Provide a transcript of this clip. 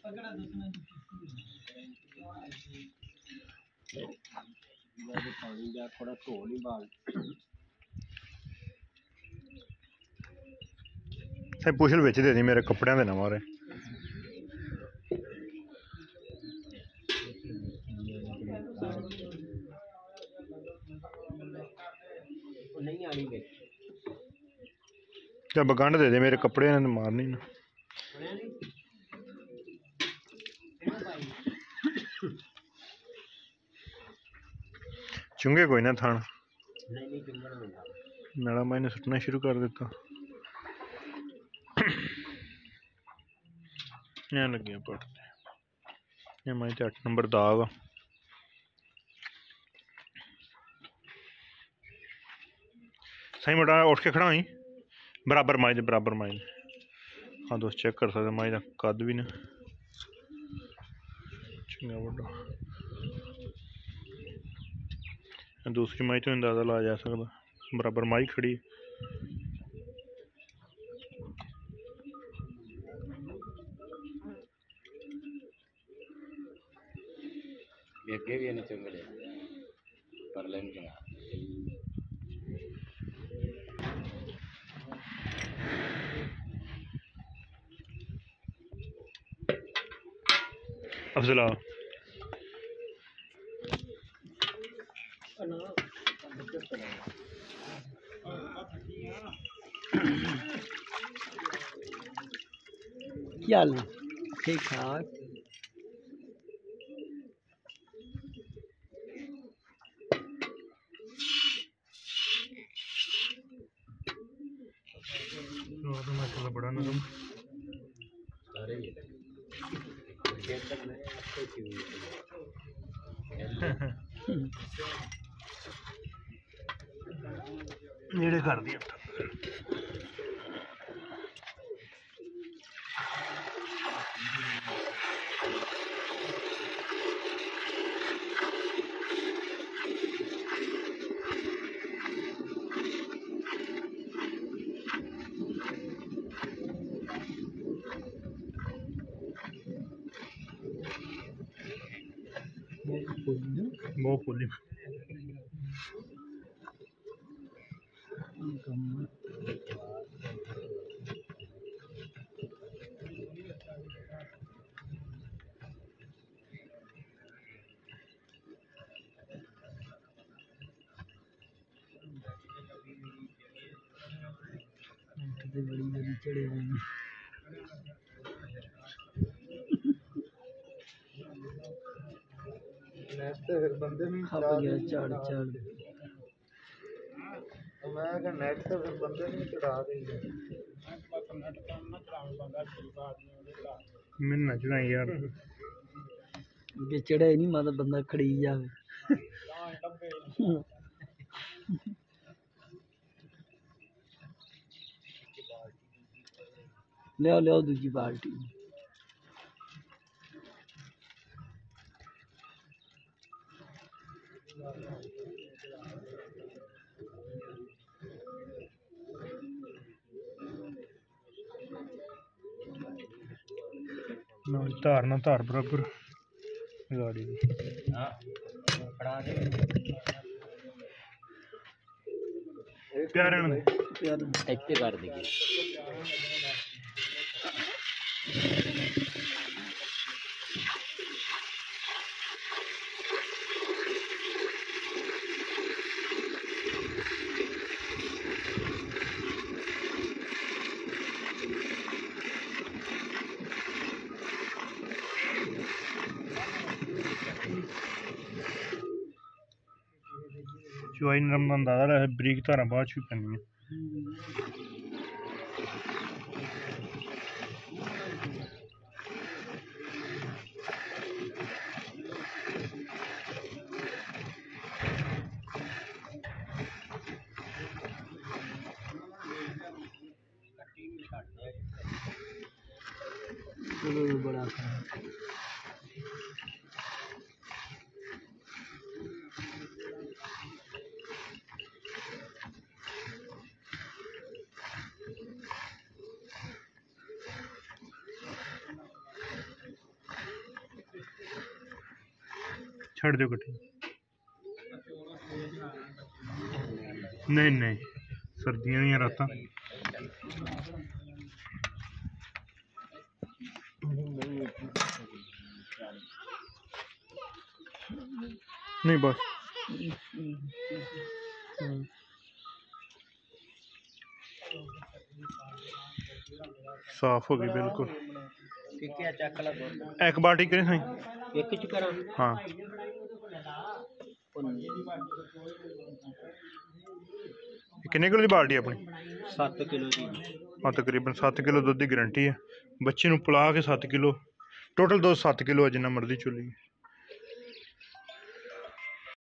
थोड़ा धो नहीं बाल पुछल बिच दे दी मेरे कपड़े दे ना मारे नहीं आनी जब गंढ दे दे मेरे कपड़े ने मारनी ना चुंगे कोई ना थान मैडम मैंने सुटना शुरू कर दिता लगे पड़ते ये मैं 8 नंबर दाग सही मोटा उठ के खड़ा हुई बराबर माई हाँ दोस्त चेक कर सकते माई का कद भी ना चंगा बड़ा दूसरी माई तो अंदाजा लाया जा सकता बराबर माई खड़ी अगे भी नहीं चंगे पर लेन चंगा अफजला क्या हाल ठीक ठाक माशाल्लाह बड़ा नरम सारे नेड़े कर दिया बहुत फुली बड़ी चढ़े हुए फिर बंदे नहीं खप गया चढ़ मैं नेट तो फिर बंदे नहीं चढ़ा देंगे मैंने ना चढ़ाई यार ये चढ़े नहीं मतलब बंदा खड़ी जावे ले दूजी बाल्टी धार बराबर गाड़ी की प्यारे ਇੱਥੇ ਕਰ ਦੇਗੀ चुआई नरम का अंदाजा रहा बरीक धारा बाद भी पैनी बड़ा छड़ दो कट्ठी नहीं नहीं सर्दियां दी रातां नहीं बस साफ हो गई बिल्कुल एक बाल्टी करें साईं हाँ किन्ने किलो दी बाल्टी अपनी 7 किलो की हाँ तकरीबन 7 किलो दुध की गारंटी है बच्चे नूं पिला के 7 किलो टोटल दुध 7 किलो है जिन्ना मर्जी चुली